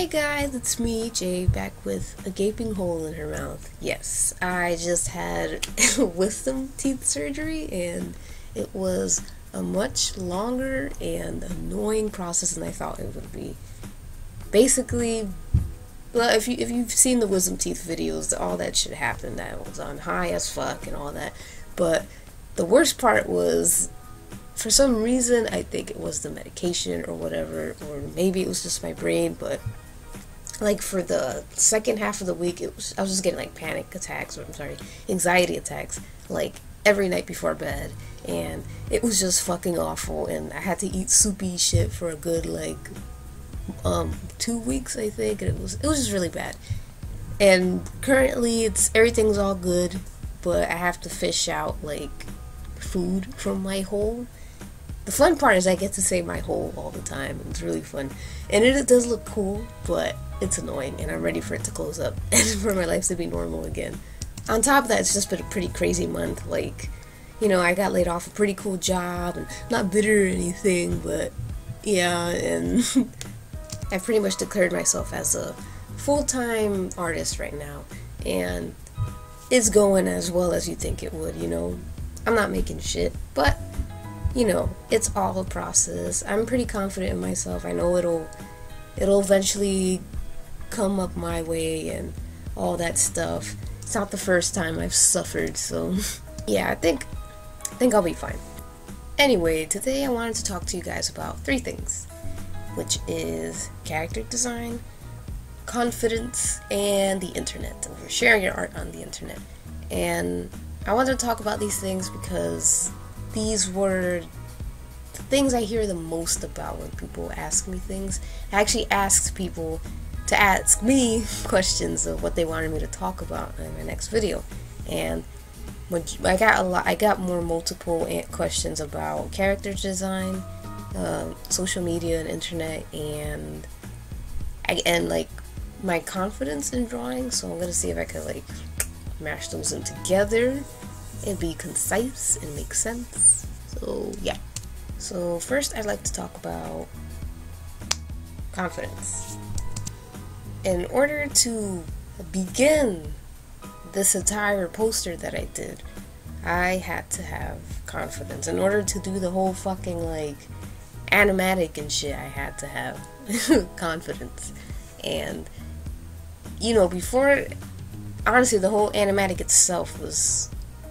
Hey guys, it's me, Jay, back with a gaping hole in her mouth. Yes, I just had wisdom teeth surgery, and it was a much longer and annoying process than I thought it would be. Basically, well, if you've seen the wisdom teeth videos, all that shit happened. That was on high as fuck and all that. But the worst part was, for some reason, I think it was the medication or whatever, or maybe it was just my brain, but like for the second half of the week, I was just getting like panic attacks, or I'm sorry, anxiety attacks, like every night before bed, and it was just fucking awful, and I had to eat soupy shit for a good like 2 weeks, I think, and it was just really bad. And currently everything's all good, but I have to fish out like food from my hole. The fun part is I get to say my hole all the time, and it's really fun. And it does look cool, but it's annoying, and I'm ready for it to close up and for my life to be normal again. On top of that, it's just been a pretty crazy month. Like, you know, I got laid off a pretty cool job, and not bitter or anything, but yeah, and I've pretty much declared myself as a full-time artist right now, and it's going as well as you think it would, you know. I'm not making shit, but you know, it's all a process. I'm pretty confident in myself. I know it'll eventually come up my way and all that stuff. It's not the first time I've suffered, so yeah, I think I'll be fine. Anyway, today I wanted to talk to you guys about 3 things, which is character design, confidence, and the internet, or sharing your art on the internet. And I wanted to talk about these things because these were the things I hear the most about when people ask me things. I actually asked people to ask me questions of what they wanted me to talk about in my next video, and when I got more multiple questions about character design, social media and internet, and like my confidence in drawing. So I'm gonna see if I could like mash those in together and be concise and make sense. So yeah. So first I'd like to talk about confidence. In order to begin this entire poster that I did, I had to have confidence. In order to do the whole fucking like animatic and shit, I had to have confidence. And you know, before, honestly, the whole animatic itself was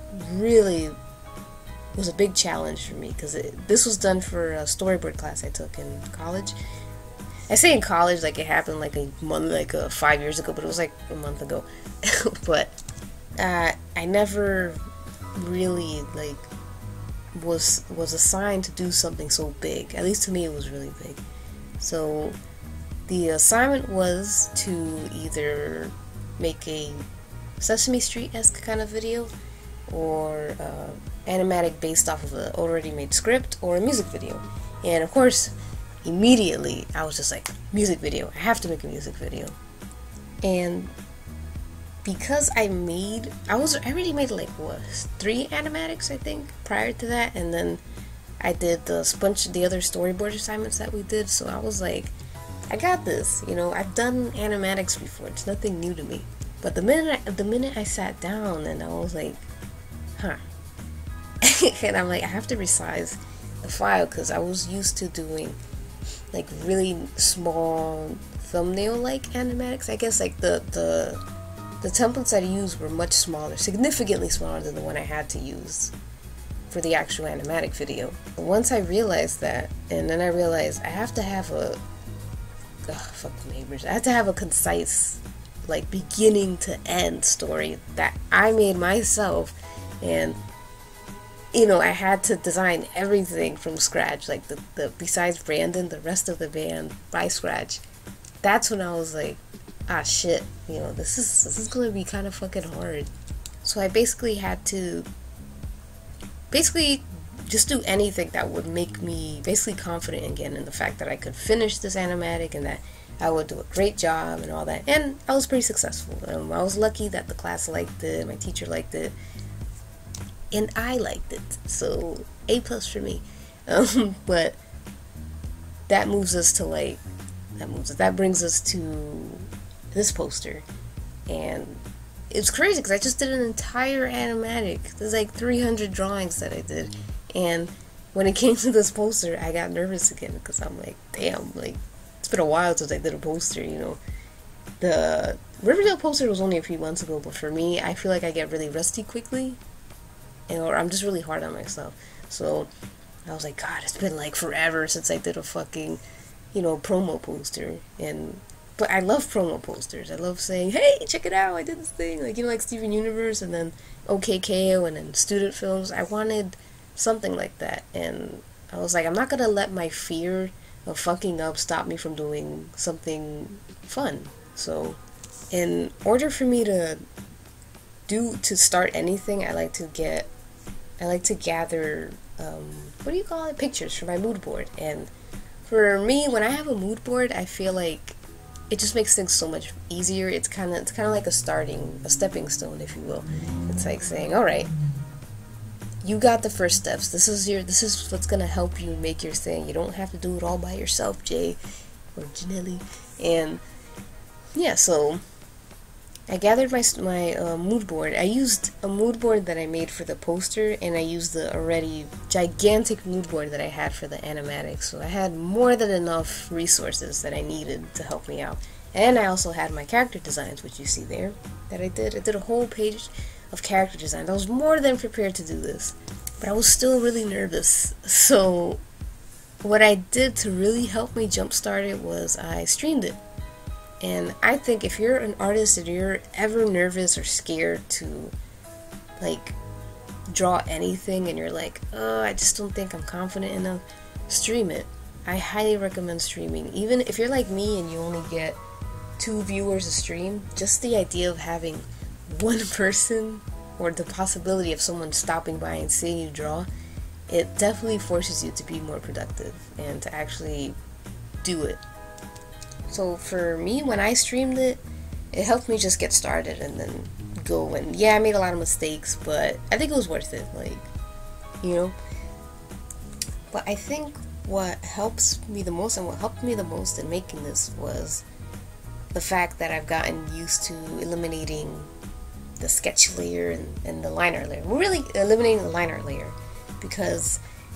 a big challenge for me, because this was done for a storyboard class I took in college. I say in college like it happened like a month, like 5 years ago, but it was like a month ago. But I never really like was assigned to do something so big. At least to me, it was really big. So the assignment was to either make a Sesame Street-esque kind of video, or animatic based off of an already made script, or a music video. And of course, immediately I was just like, music video, I have to make a music video. And because I already made like what, 3 animatics I think prior to that, and then I did the other storyboard assignments that we did, so I was like, I got this, you know. I've done animatics before, it's nothing new to me. But the minute I sat down, and I was like, huh. And I'm like, I have to resize the file, because I was used to doing like really small thumbnail-like animatics. I guess like the templates I used were much smaller, significantly smaller than the one I had to use for the actual animatic video. But once I realized that, and then I realized I have to have fuck the neighbors. I have to have a concise, like beginning to end story that I made myself, and you know, I had to design everything from scratch, like the besides Brandon, the rest of the band by scratch. That's when I was like, ah shit, you know, this is gonna be kind of fucking hard. So I basically had to just do anything that would make me basically confident again in the fact that I could finish this animatic, and that I would do a great job and all that. And I was pretty successful. I was lucky that the class liked it, my teacher liked it, and I liked it, so A+ for me. But that moves us to like That brings us to this poster, and it's crazy because I just did an entire animatic. There's like 300 drawings that I did, and when it came to this poster, I got nervous again because I'm like, damn, like it's been a while since I did a poster, you know. The Riverdale poster was only a few months ago, but for me, I feel like I get really rusty quickly, or I'm just really hard on myself. So I was like, God, it's been like forever since I did a fucking, you know, promo poster. But I love promo posters. I love saying, hey, check it out, I did this thing. Like, you know, like Steven Universe and then OKKO and then student films. I wanted something like that. And I was like, I'm not going to let my fear of fucking up stop me from doing something fun. So in order for me to start anything, I like to gather, what do you call it? Pictures for my mood board. And for me, when I have a mood board, I feel like it just makes things so much easier. It's kind of like a stepping stone, if you will. It's like saying, all right, you got the first steps. This is what's gonna help you make your thing. You don't have to do it all by yourself, Jay or Janelli. And yeah, so I gathered my mood board. I used a mood board that I made for the poster, and I used the already gigantic mood board that I had for the animatic. So I had more than enough resources that I needed to help me out. And I also had my character designs, which you see there, that I did. I did a whole page of character designs. I was more than prepared to do this, but I was still really nervous. So what I did to really help me jumpstart it was I streamed it. And I think if you're an artist and you're ever nervous or scared to, like, draw anything and you're like, oh, I just don't think I'm confident enough, stream it. I highly recommend streaming. Even if you're like me and you only get 2 viewers a stream, just the idea of having one person or the possibility of someone stopping by and seeing you draw, it definitely forces you to be more productive and to actually do it. So for me, when I streamed it, it helped me just get started and then go. And yeah, I made a lot of mistakes, but I think it was worth it, like, you know. But I think what helps me the most and what helped me the most in making this was the fact that I've gotten used to eliminating the sketch layer and the line art layer. We're really eliminating the line art layer because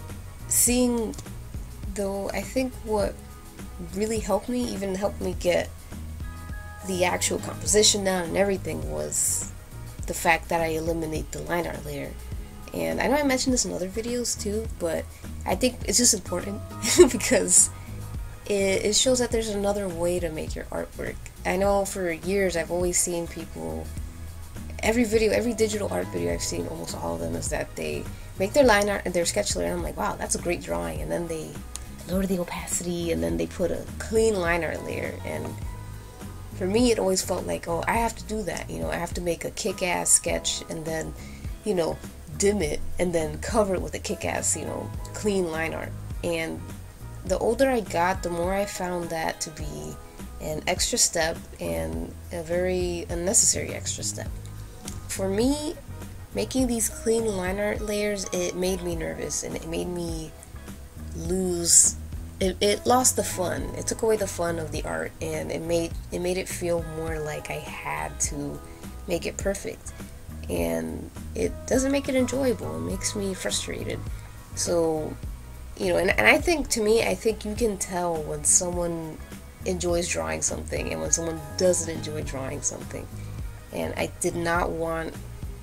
I think what really helped me get the actual composition down and everything was the fact that I eliminate the line art layer. And I know I mentioned this in other videos too, but I think it's just important because it shows that there's another way to make your artwork. I know for years I've always seen people, every digital art video I've seen, almost all of them, is that they make their line art and their sketch layer and I'm like, wow, that's a great drawing, and then they lower the opacity and then they put a clean line art layer. And for me, it always felt like, oh, I have to do that, you know, I have to make a kick-ass sketch and then, you know, dim it and then cover it with a kick-ass, you know, clean line art. And the older I got, the more I found that to be an extra step and a very unnecessary extra step. For me, making these clean line art layers, it made me nervous and it made me lose, it lost the fun. It took away the fun of the art, and it made it feel more like I had to make it perfect, and it doesn't make it enjoyable. It makes me frustrated. So, you know, and I think, to me, I think you can tell when someone enjoys drawing something and when someone doesn't enjoy drawing something. And I did not want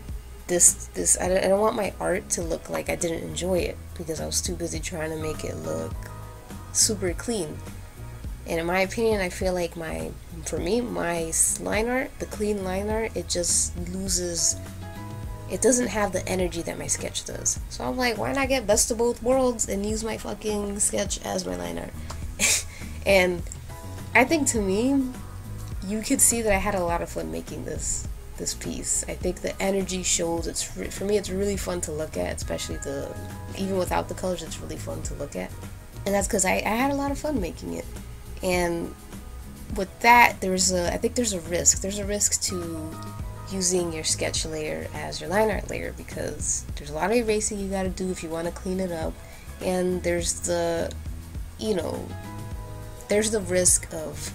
I don't want my art to look like I didn't enjoy it because I was too busy trying to make it look super clean. And in my opinion, I feel like for me, my line art, the clean line art, it just loses, it doesn't have the energy that my sketch does. So I'm like, why not get best of both worlds and use my fucking sketch as my line art? And I think, to me, you could see that I had a lot of fun making this piece. I think the energy shows. For me, it's really fun to look at, especially even without the colors, it's really fun to look at. And that's because I had a lot of fun making it. And with that, I think there's a risk. There's a risk to using your sketch layer as your line art layer because there's a lot of erasing you gotta do if you want to clean it up. And there's there's the risk of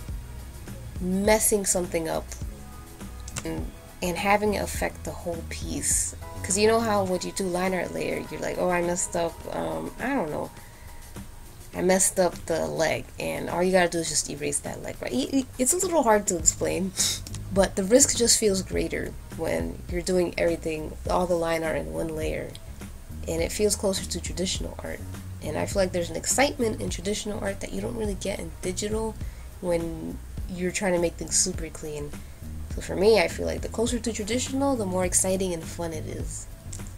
messing something up and having it affect the whole piece. Because you know how when you do line art layer, you're like, oh, I messed up, I don't know, I messed up the leg, and all you gotta do is just erase that leg, right? It's a little hard to explain, but the risk just feels greater when you're doing everything, all the line art in one layer, and it feels closer to traditional art. And I feel like there's an excitement in traditional art that you don't really get in digital when you're trying to make things super clean. So for me, I feel like the closer to traditional, the more exciting and fun it is.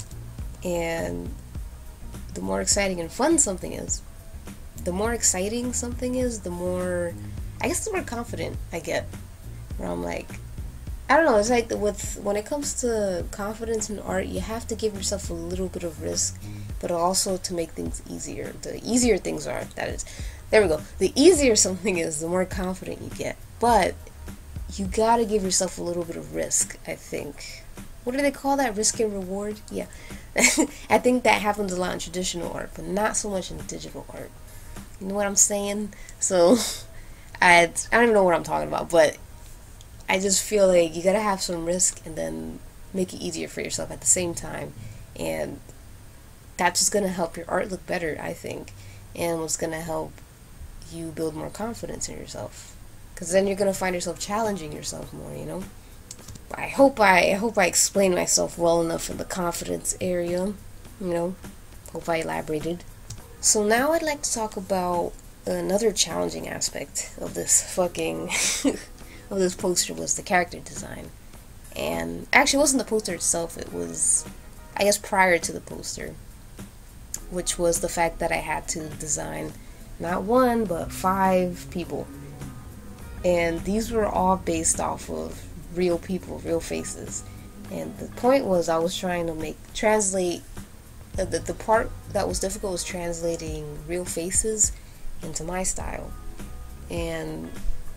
And the more exciting and fun something is, the more exciting something is, the more, I guess, the more confident I get. Where I'm like, I don't know, it's like when it comes to confidence in art, you have to give yourself a little bit of risk, but also to make things easier. The easier things are, that is, there we go. The easier something is, the more confident you get. But you gotta give yourself a little bit of risk, I think. What do they call that? Risk and reward? Yeah. I think that happens a lot in traditional art, but not so much in digital art. You know what I'm saying? So, I don't even know what I'm talking about, but I just feel like you gotta have some risk and then make it easier for yourself at the same time. And that's just gonna help your art look better, I think. And what's gonna help you build more confidence in yourself. Because then you're gonna find yourself challenging yourself more, you know? I hope I explained myself well enough in the confidence area, you know? Hope I elaborated. So now I'd like to talk about another challenging aspect of this fucking of this poster, was the character design. And actually it wasn't the poster itself, it was, I guess, prior to the poster, which was the fact that I had to design not one but 5 people. And these were all based off of real people, real faces. And the point was, I was trying to translate, the part that was difficult was translating real faces into my style. And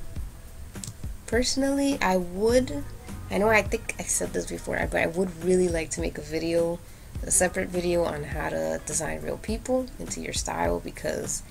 personally, I think I said this before, but I would really like to make a separate video on how to design real people into your style, because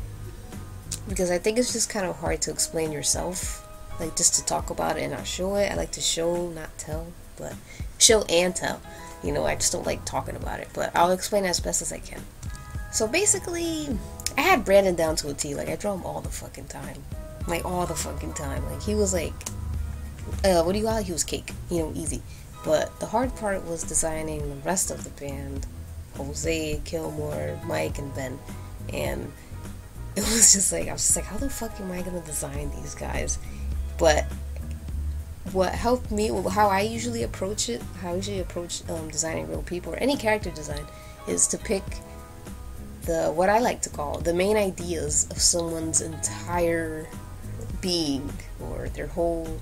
I think it's just kind of hard to explain yourself, like just to talk about it and not show it. I like to show, not tell, but show and tell. You know, I just don't like talking about it, but I'll explain as best as I can. So basically, I had Brandon down to a T. Like, I draw him all the fucking time. Like, all the fucking time. Like, he was like, what do you call it? He was cake. You know, easy. But the hard part was designing the rest of the band. Jose, Kilmore, Mike, and Ben. And it was just like, I was just like, how the fuck am I gonna design these guys? But what helped me, how I usually approach designing real people, or any character design, is to pick what I like to call the main ideas of someone's entire being, or their whole,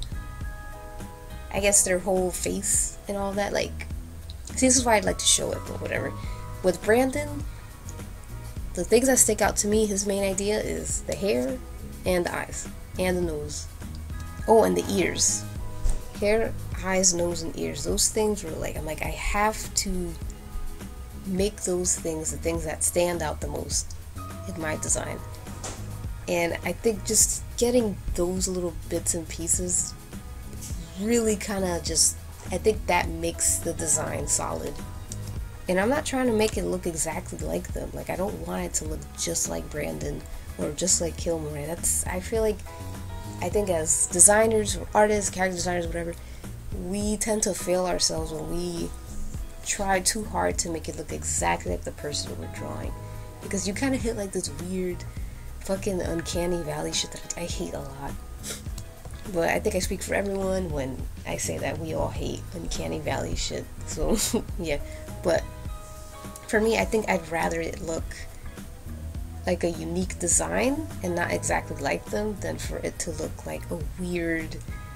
I guess, their whole face and all that. Like, see, this is why I'd like to show it, but whatever. With Brandon, the things that stick out to me, his main idea is the hair and the eyes and the nose. Oh, and the ears. Hair, eyes, nose, and ears. Those things were like, I'm like, I have to make those things the things that stand out the most in my design. And I think just getting those little bits and pieces really kind of just, I think that makes the design solid. And I'm not trying to make it look exactly like them. Like, I don't want it to look just like Brandon or just like Kilmore. I think as designers, or artists, character designers, whatever, we tend to fail ourselves when we try too hard to make it look exactly like the person we're drawing. Because you kind of hit like this weird fucking uncanny valley shit that I hate a lot. But I think I speak for everyone when I say that we all hate uncanny valley shit. So, yeah. But for me, I think I'd rather it look like a unique design and not exactly like them than for it to look like a weird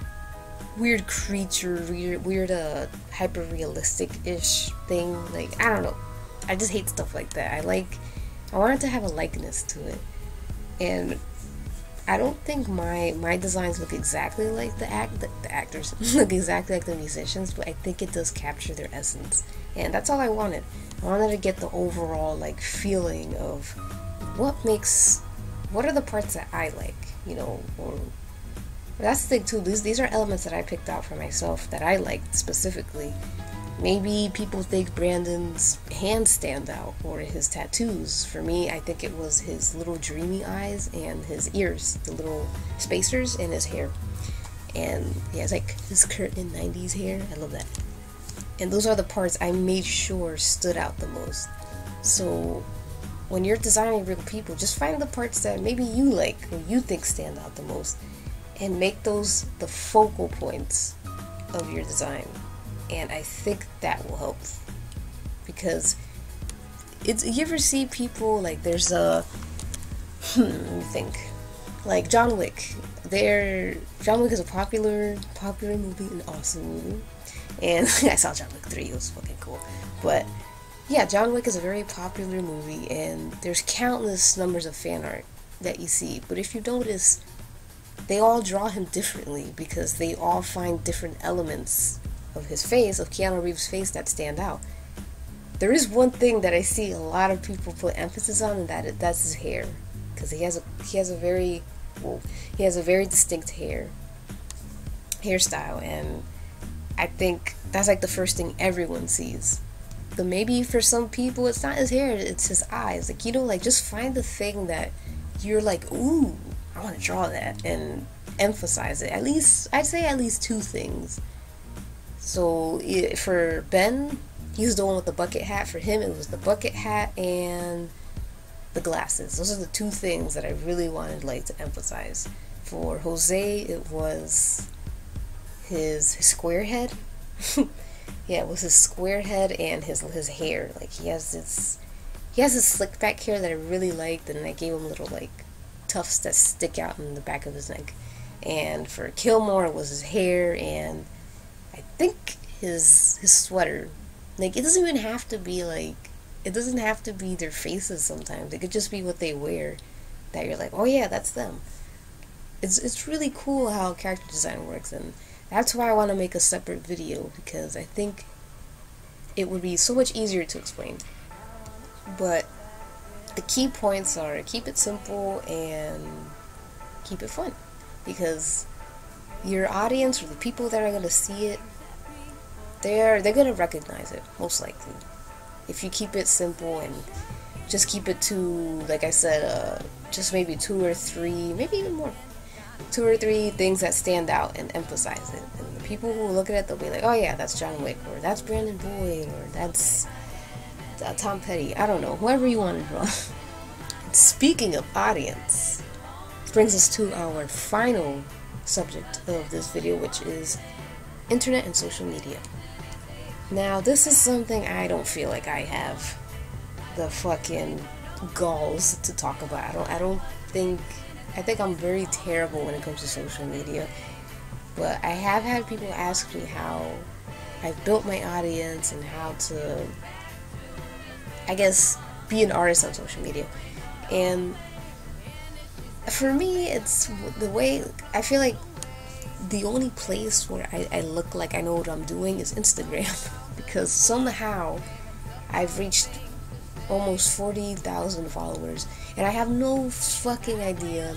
creature, weird hyper realistic-ish thing. Like, I don't know, I just hate stuff like that. I want it to have a likeness to it. And I don't think my designs look exactly like the actors look exactly like the musicians, but I think it does capture their essence. And that's all I wanted. I wanted to get the overall like feeling of what makes what are the parts that I like, you know, or that's the thing too. These are elements that I picked out for myself that I liked specifically. Maybe people think Brandon's hands stand out or his tattoos. For me, I think it was his little dreamy eyes and his ears, the little spacers, and his hair. And he has like his curtain 90s hair. I love that. And those are the parts I made sure stood out the most. So when you're designing real people, just find the parts that maybe you like or you think stand out the most and make those the focal points of your design. And I think that will help, because you ever see people like there's a let me think, like John Wick. John Wick is a popular movie, an awesome movie, and I saw John Wick 3. It was fucking cool. But yeah, John Wick is a very popular movie, and there's countless numbers of fan art that you see. But if you notice, they all draw him differently because they all find different elements of his face, of Keanu Reeves' face, that stand out. There is one thing that I see a lot of people put emphasis on, and that's his hair, because he has a very distinct hairstyle, and I think that's like the first thing everyone sees. But maybe for some people it's not his hair, it's his eyes. Like, you know, like just find the thing that you're like, ooh, I want to draw that, and emphasize it. I'd say at least two things. So for Ben, he's the one with the bucket hat. For him, it was the bucket hat and the glasses. Those are the two things that I really wanted like to emphasize. For Jose, it was his square head. Yeah, it was his square head and his hair. Like he has this slick back hair that I really liked, and I gave him little like tufts that stick out in the back of his neck. And for Kilmore, it was his hair and I think his sweater. Like, it doesn't even have to be like, it doesn't have to be their faces sometimes. It could just be what they wear that you're like, oh yeah, that's them. It's really cool how character design works, and that's why I want to make a separate video, because I think it would be so much easier to explain. But the key points are keep it simple and keep it fun, because your audience, or the people that are going to see it, they're going to recognize it, most likely. If you keep it simple and just keep it to, like I said, just maybe 2 or 3, maybe even more, 2 or 3 things that stand out and emphasize it. And the people who look at it, they'll be like, oh yeah, that's John Wick, or that's Brandon Boyd, or that's Tom Petty. I don't know, whoever you want to draw. Speaking of audience, brings us to our final subject of this video, which is internet and social media. Now, this is something I don't feel like I have the fucking galls to talk about. I think I'm very terrible when it comes to social media, but I have had people ask me how I've built my audience and how to, I guess, be an artist on social media. And for me, it's the way I feel like the only place where I look like I know what I'm doing is Instagram, because somehow I've reached almost 40,000 followers, and I have no fucking idea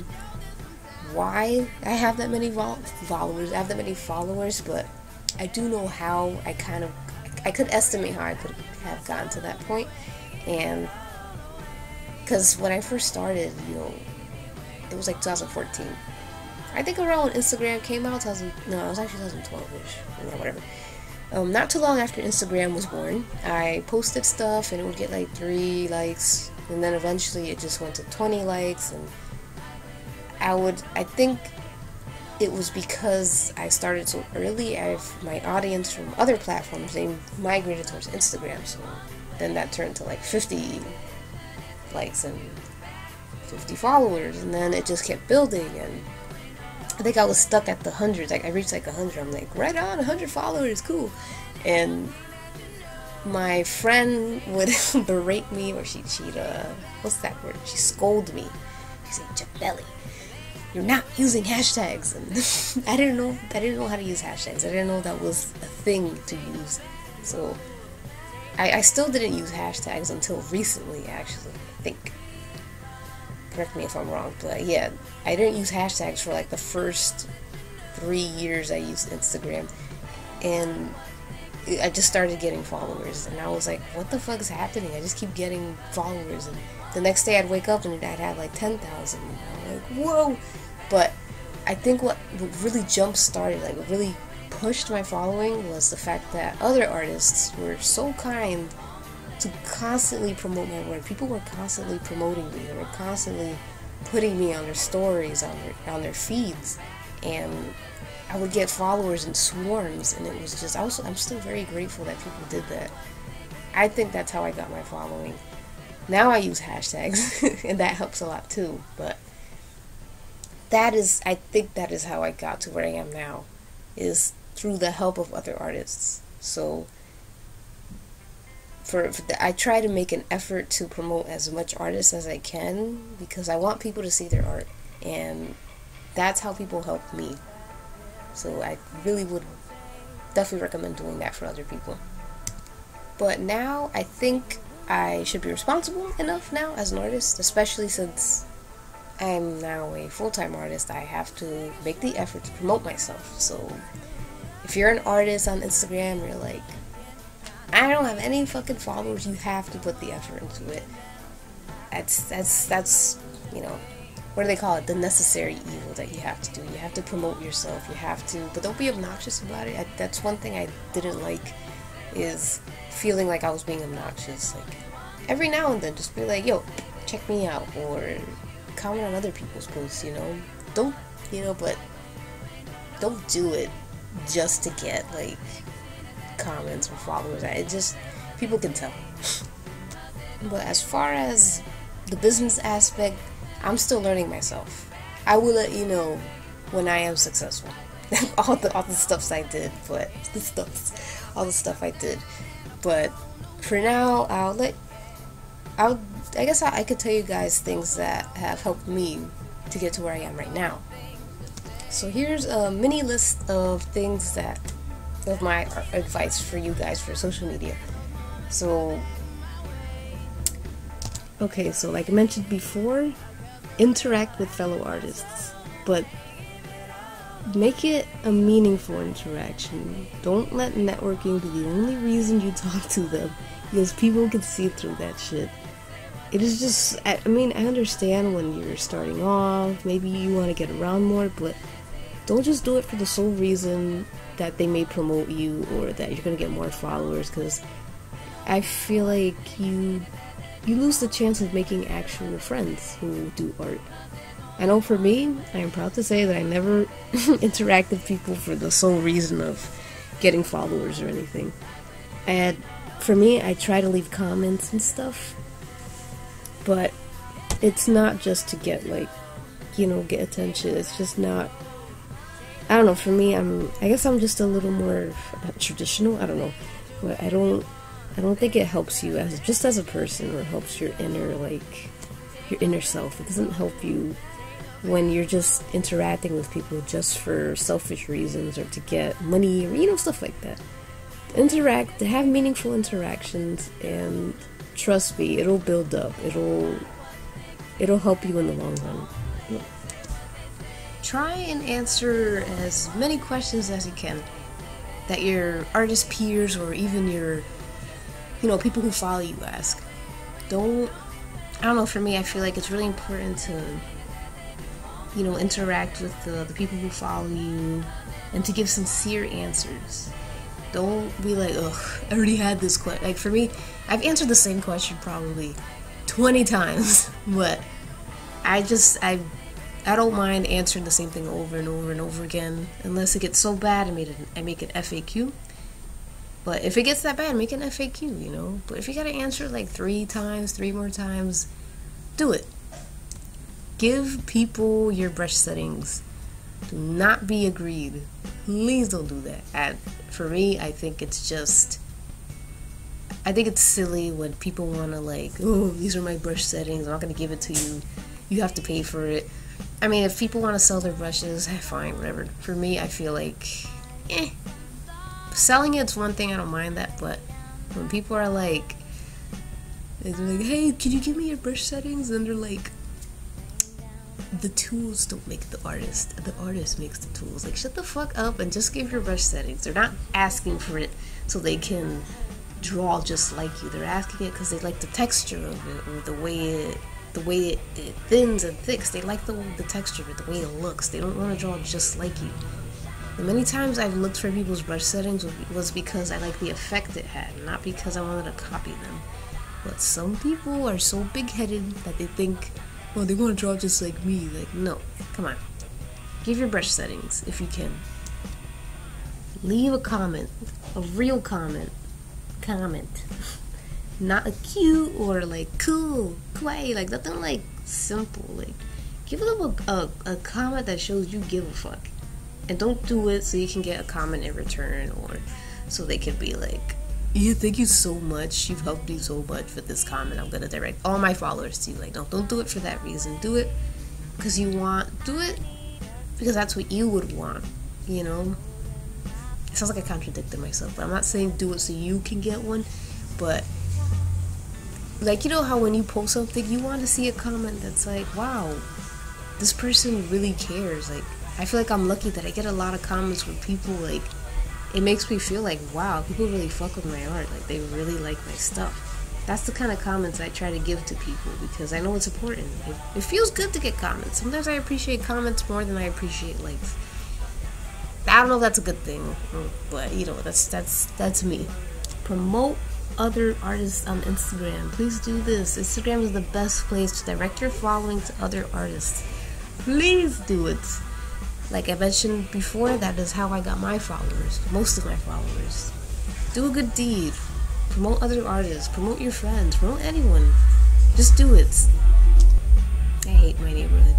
why I have that many followers, but I do know how I could estimate how I could have gotten to that point. And because when I first started, you know, it was like 2014. I think around when Instagram came out, it was actually 2012-ish, or whatever. Not too long after Instagram was born, I posted stuff and it would get like 3 likes, and then eventually it just went to 20 likes, and I think it was because I started so early. My audience from other platforms, they migrated towards Instagram, so then that turned to like 50 likes and 50 followers, and then it just kept building, and I think I was stuck at the hundreds. Like, I reached like 100. I'm like, right on, 100 followers, cool. And my friend would berate me, or she'd what's that word? She'd scold me. She'd say, Jabelli, you're not using hashtags. And I didn't know how to use hashtags. I didn't know that was a thing to use. So I still didn't use hashtags until recently, actually, I think. correct me if I'm wrong, but yeah, I didn't use hashtags for like the first 3 years I used Instagram, and I just started getting followers, and I was like, what the fuck is happening? I just keep getting followers, and the next day I'd wake up and I'd have like 10,000, and I'm like, whoa. But I think what really jump-started, like what really pushed my following, was the fact that other artists were so kind to constantly promote my work. People were constantly promoting me. They were constantly putting me on their stories, on their feeds, and I would get followers in swarms, and it was just, I'm still very grateful that people did that. I think that's how I got my following. Now I use hashtags, and that helps a lot too, but I think that is how I got to where I am now, is through the help of other artists. So I try to make an effort to promote as much artists as I can, because I want people to see their art, and that's how people help me. So I really would definitely recommend doing that for other people. But now I think I should be responsible enough now as an artist, especially since I'm now a full-time artist. I have to make the effort to promote myself. So if you're an artist on Instagram, you're like, I don't have any fucking followers, you have to put the effort into it. That's you know, what do they call it? The necessary evil that you have to do. You have to promote yourself. You have to, but don't be obnoxious about it. That's one thing I didn't like, is feeling like I was being obnoxious. Like, every now and then, just be like, yo, check me out, or comment on other people's posts, you know? Don't, but don't do it just to get, like, comments or followers. People can tell. But as far as the business aspect, I'm still learning myself. I will let you know when I am successful. all the stuff I did, but all the stuff I did. But for now, I guess I could tell you guys things that have helped me to get to where I am right now. So here's a mini list of things of my advice for you guys for social media. So, okay, so like I mentioned before, interact with fellow artists, but make it a meaningful interaction. Don't let networking be the only reason you talk to them, because people can see through that shit. It is just, I understand when you're starting off, maybe you want to get around more, but don't just do it for the sole reason that they may promote you or that you're going to get more followers, because I feel like you lose the chance of making actual friends who do art. I know for me, I am proud to say that I never interact with people for the sole reason of getting followers or anything. And for me, I try to leave comments and stuff, but it's not just to get, like, get attention. It's just not, I don't know, for me, I guess I'm just a little more traditional, I don't know, but I don't think it helps you as a person, or helps your inner self. It doesn't help you when you're just interacting with people just for selfish reasons, or to get money, or stuff like that. Interact, to have meaningful interactions, and trust me, it'll build up. It'll help you in the long run. Try and answer as many questions as you can that your artist peers, or even your people who follow you, ask. I don't know, for me, I feel like it's really important to interact with the people who follow you, and to give sincere answers. Don't be like, ugh, I already had this question. Like, for me, I've answered the same question probably 20 times, but I don't mind answering the same thing over and over and over again, unless it gets so bad I make an FAQ. But if it gets that bad, make an FAQ, But if you gotta answer like 3 more times, do it. Give people your brush settings. Do not be agreed. Please don't do that. And for me, I think it's silly when people want to, like, oh, these are my brush settings, I'm not going to give it to you, you have to pay for it. I mean, if people want to sell their brushes, fine, whatever. For me, I feel like, selling it's one thing, I don't mind that, but when people are like, they're like, hey, can you give me your brush settings? And they're like, the tools don't make the artist makes the tools. Like, shut the fuck up and just give your brush settings. They're not asking for it so they can draw just like you. They're asking it because they like the texture of it, or the way it thins and thicks. They like the texture of it, the way it looks. They don't want to draw just like you. And many times I've looked for people's brush settings was because I like the effect it had, not because I wanted to copy them. But some people are so big-headed that they think, well, they want to draw just like me. Like, no, come on. Give your brush settings if you can. Leave a comment, a real comment. Not a cute or like cool, kawaii, like nothing like simple. Like, give them a comment that shows you give a fuck. And don't do it so you can get a comment in return, or so they can be like, yeah, thank you so much, you've helped me so much with this comment, I'm gonna direct all my followers to you. Like, no, don't do it for that reason. Do it because you want. Do it because that's what you would want, you know? It sounds like I contradicted myself, but I'm not saying do it so you can get one, but like, you know how when you post something, you want to see a comment that's like, wow, this person really cares. Like, I feel like I'm lucky that I get a lot of comments from people. Like, it makes me feel like, wow, people really fuck with my art. Like, they really like my stuff. That's the kind of comments I try to give to people because I know it's important. It feels good to get comments. Sometimes I appreciate comments more than I appreciate likes. I don't know if that's a good thing, but you know, that's me. Promote other artists on Instagram. Please do this. Instagram is the best place to direct your following to other artists. Please do it. Like I mentioned before, that is how I got my followers, most of my followers. Do a good deed. Promote other artists. Promote your friends. Promote anyone. Just do it. I hate my neighborhood.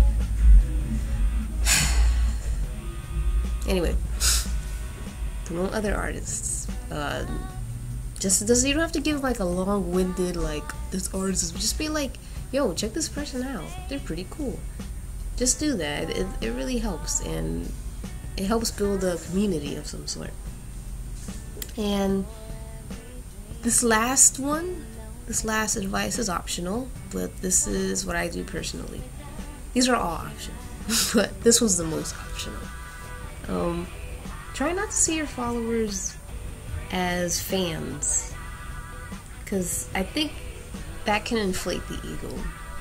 Anyway, promote other artists. You don't have to give like a long-winded like this artist. Just be like, yo, check this person out. They're pretty cool. Just do that. It really helps, and it helps build a community of some sort. And this last advice is optional, but this is what I do personally. These are all optional, but this was the most optional. Try not to see your followers as fans, because I think that can inflate the ego.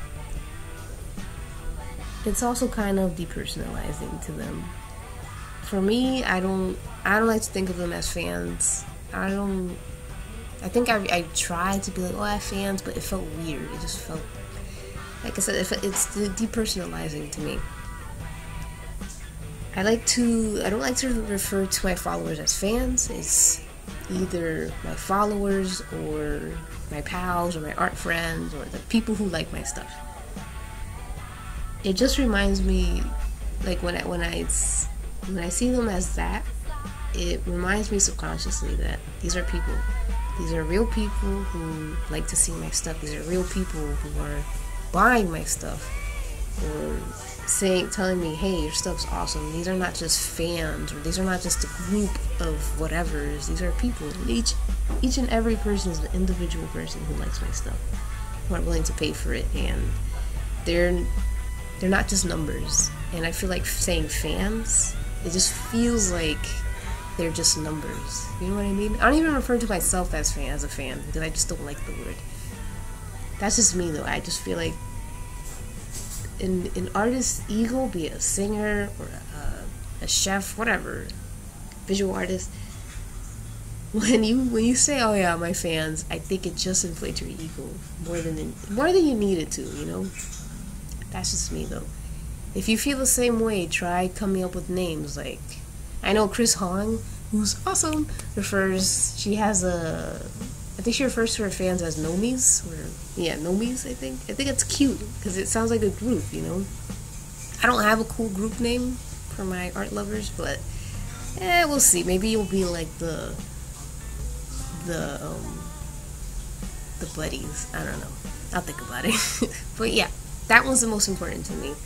It's also kind of depersonalizing to them. For me, I don't like to think of them as fans. I think I tried to be like, oh, I have fans, but it felt weird. It just felt, like I said, it's depersonalizing to me. I don't like to refer to my followers as fans. It's either my followers or my pals or my art friends or the people who like my stuff. It just reminds me, like when I see them as that, it reminds me subconsciously that these are people. These are real people who like to see my stuff. These are real people who are buying my stuff or telling me, hey, your stuff's awesome. These are not just fans, or these are not just a group of whatevers. These are people. Each and every person is an individual person who likes my stuff, who are willing to pay for it, and they're not just numbers. And I feel like saying fans, it just feels like they're just numbers. You know what I mean? I don't even refer to myself as a fan because I just don't like the word. That's just me though. I just feel like an artist's ego, be it a singer or a chef, whatever, visual artist, when you say, oh yeah, my fans, I think it just inflates your ego more than you need it to, you know? That's just me though. If you feel the same way, try coming up with names. Like, I know Chris Hong, who's awesome, I think she refers to her fans as Nomies, Nomies, I think it's cute, because it sounds like a group, you know? I don't have a cool group name for my art lovers, but, we'll see. Maybe you'll be like the buddies. I don't know. I'll think about it. But yeah, that was the most important to me.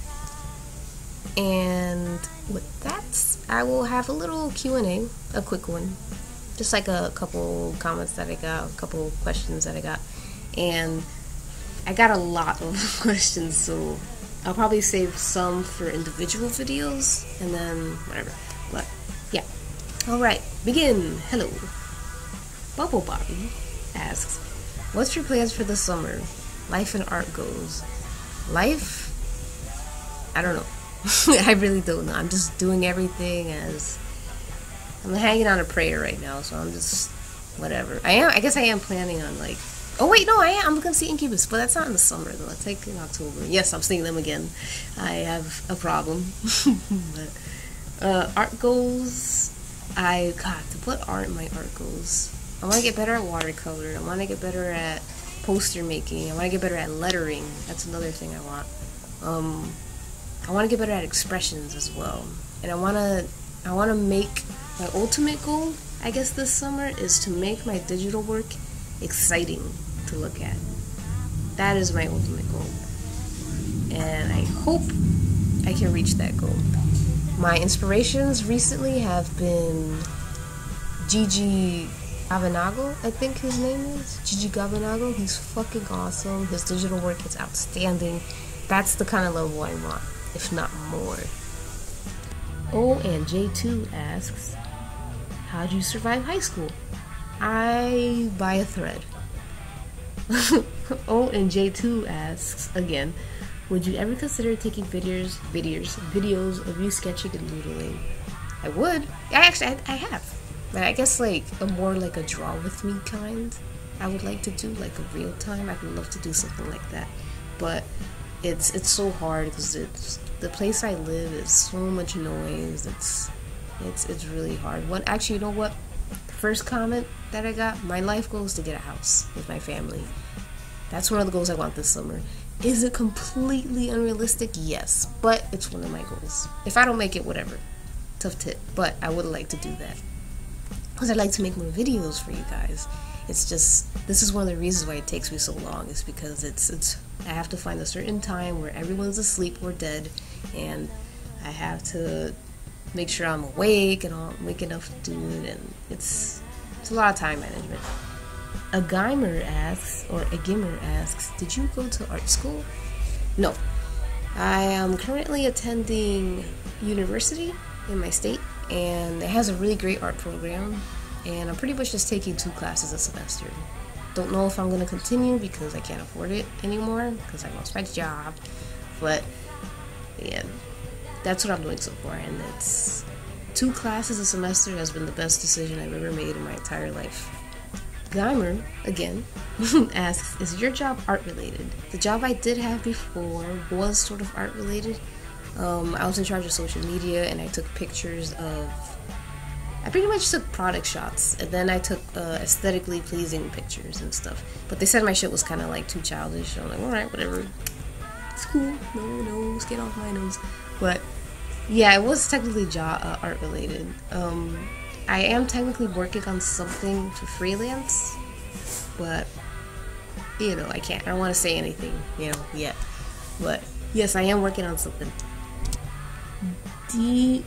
And with that, I will have a little Q&A, a quick one. Just like a couple comments that I got, a couple questions that I got. And I got a lot of questions, so I'll probably save some for individual videos, and then whatever. But yeah. Alright, begin. Hello. Bubble Bobby asks, what's your plans for the summer? Life and art goals. Life? I don't know. I really don't know. I'm just doing everything as I'm hanging on a prayer right now, so I'm just whatever. I guess I am planning on like, oh wait, no, I'm gonna see Incubus, but that's not in the summer though. It's like in October. Yes, I'm seeing them again. I have a problem. But art goals, God, what are my art goals? I want to get better at watercolor. I want to get better at poster making. I want to get better at lettering. That's another thing I want. I want to get better at expressions as well. And I want to make my ultimate goal, I guess this summer, is to make my digital work exciting to look at. That is my ultimate goal. And I hope I can reach that goal. My inspirations recently have been Gigi Gavinago, I think his name is. Gigi Gavinago. He's fucking awesome. His digital work is outstanding. That's the kind of level I want, if not more. O and J2 asks, how'd you survive high school? I buy a thread. O and J2 asks, again, would you ever consider taking videos of you sketching and doodling? I would. I have. But I guess like more like a draw with me kind. I would like to do like a real time. I would love to do something like that. But it's so hard because the place I live is so much noise. It's really hard. Actually, you know what? The first comment that I got, my life goal is to get a house with my family. That's one of the goals I want this summer. Is it completely unrealistic? Yes, but it's one of my goals. If I don't make it, whatever. Tough tit. But I would like to do that. Because I'd like to make more videos for you guys. It's just, this is one of the reasons why it takes me so long, is because I have to find a certain time where everyone's asleep or dead, and I have to make sure I'm awake and I'm awake enough to do it, and it's a lot of time management. A Gimmer asks, did you go to art school? No. I am currently attending university in my state, and it has a really great art program, and I'm pretty much just taking 2 classes a semester. Don't know if I'm going to continue because I can't afford it anymore because I lost my job, but yeah, that's what I'm doing so far, and it's 2 classes a semester has been the best decision I've ever made in my entire life. Geimer, again, asks, is your job art related? The job I did have before was sort of art related. I was in charge of social media, and I took pictures of, I pretty much took product shots, and then I took aesthetically pleasing pictures and stuff. But they said my shit was kind of like too childish, so I'm like, alright, whatever. It's cool. No, get off my nose. But yeah, it was technically art related. I am technically working on something for freelance, but you know, I don't want to say anything, yet. But yes, I am working on something. D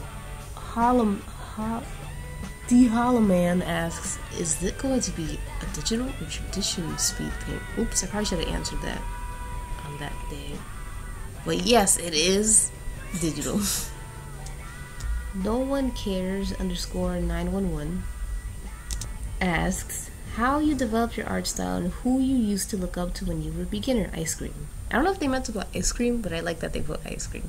Holloman asks, is it going to be a digital or traditional speed paint? Oops, I probably should have answered that on that day. But yes, it is digital. No one cares _911 asks, how you developed your art style and who you used to look up to when you were a beginner. Ice cream. I don't know if they meant to put ice cream, but I like that they put ice cream.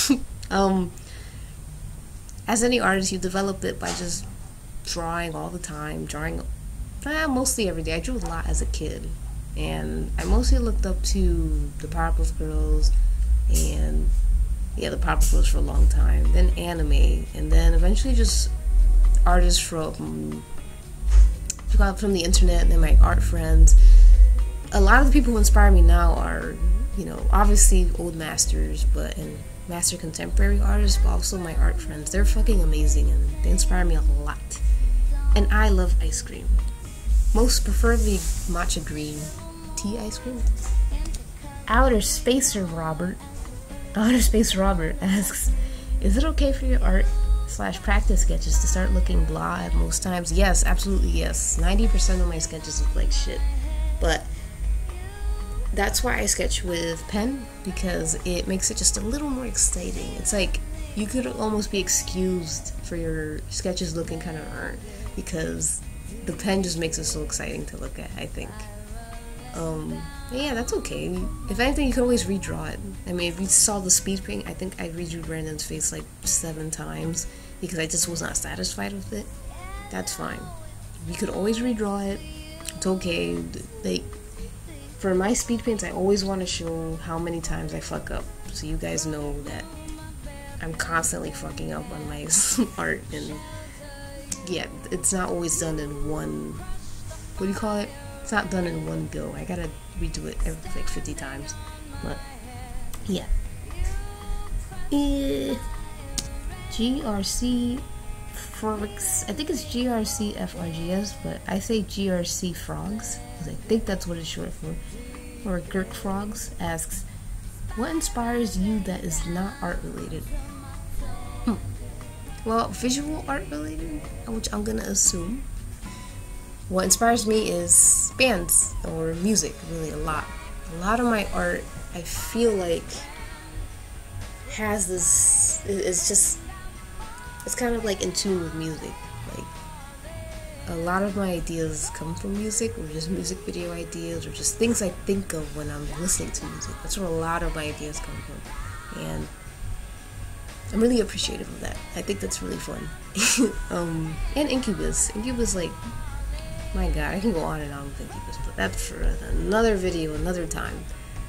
As any artist, you develop it by just drawing all the time, mostly every day. I drew a lot as a kid, and I mostly looked up to the Powerpuff Girls, and the Powerpuff Girls for a long time, then anime, and then eventually just artists from the internet, and then my art friends. A lot of the people who inspire me now are, obviously old masters, and master contemporary artists, but also my art friends. They're fucking amazing, and they inspire me a lot. And I love ice cream. Most preferably matcha green tea ice cream. Outer Space Robert asks, is it okay for your art / practice sketches to start looking blah at most times? Yes, absolutely yes. 90% of my sketches look like shit. But that's why I sketch with pen, because it makes it just a little more exciting. It's like you could almost be excused for your sketches looking kind of burnt, because the pen just makes it so exciting to look at, I think. Yeah, that's okay. If anything, you can always redraw it. I mean, if you saw the speed paint, I think I redrew Brandon's face like 7 times because I just was not satisfied with it. That's fine. You could always redraw it. It's okay. Like, for my speed paints, I always want to show how many times I fuck up, so you guys know that I'm constantly fucking up on my art. And yeah, it's not always done in one, what do you call it? It's not done in one go. I gotta redo it every, like 50 times. But yeah. GRC Frogs. I think it's GRC FRGS, but I say GRC Frogs because I think that's what it's short for. Or Girk Frogs asks, what inspires you that is not art related? Well, visual art related, which I'm gonna assume. What inspires me is bands or music, really a lot. A lot of my art, I feel like, has this, it's kind of like in tune with music. Like, a lot of my ideas come from music, or just music video ideas, or just things I think of when I'm listening to music. That's where a lot of my ideas come from. And I'm really appreciative of that. I think that's really fun. And Incubus. Incubus, like, my god, I can go on and on with Incubus, but that's for another video, another time.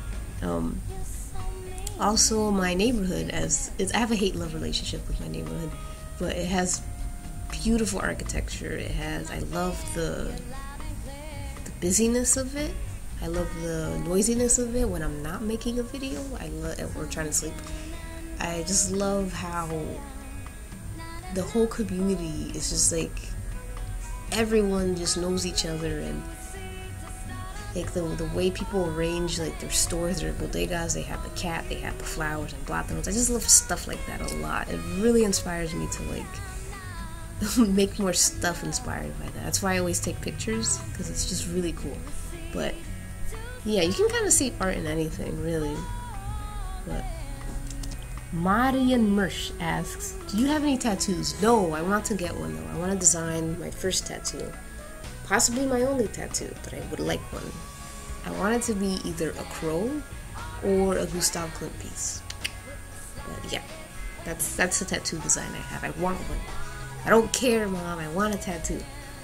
Also, my neighborhood, I have a hate-love relationship with my neighborhood, but it has beautiful architecture. I love the busyness of it. I love the noisiness of it when I'm not making a video. Or trying to sleep. I just love how the whole community is just like, everyone just knows each other, and like the way people arrange like their stores, their bodegas, they have the cat, they have the flowers and plátanos. I just love stuff like that a lot. It really inspires me to like make more stuff inspired by that. That's why I always take pictures, because it's just really cool. But yeah, you can kind of see art in anything, really. But Marian Mersch asks, do you have any tattoos? No, I want to get one though. I want to design my first tattoo. Possibly my only tattoo, but I would like one. I want it to be either a crow or a Gustav Klimt piece. But yeah, that's the tattoo design I have. I want one. I don't care, Mom. I want a tattoo.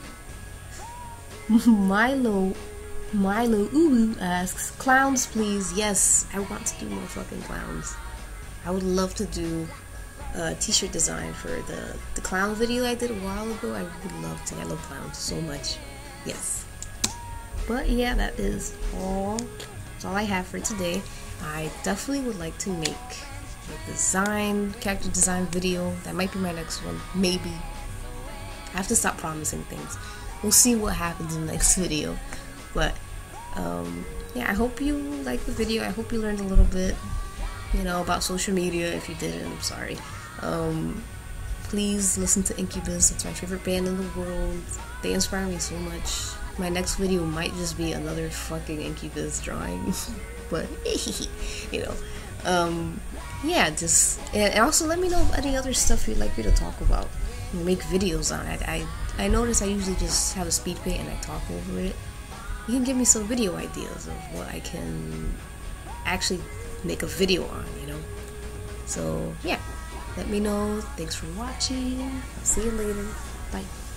Milo Uwu asks, clowns please. Yes, I want to do more fucking clowns. I would love to do a t-shirt design for the clown video I did a while ago. I would love to. I love clowns so much. Yes. But yeah, that is all. That's all I have for today. I definitely would like to make a character design video. That might be my next one. Maybe. I have to stop promising things. We'll see what happens in the next video. But yeah, I hope you liked the video. I hope you learned a little bit, about social media. If you didn't, I'm sorry. Please listen to Incubus. It's my favorite band in the world. They inspire me so much. My next video might just be another fucking Incubus drawing. But yeah, and also let me know any other stuff you'd like me to talk about, make videos on. I notice I usually just have a speed paint and I talk over it. You can give me some video ideas of what I can actually make a video on, So yeah, let me know. Thanks for watching. I'll see you later. Bye.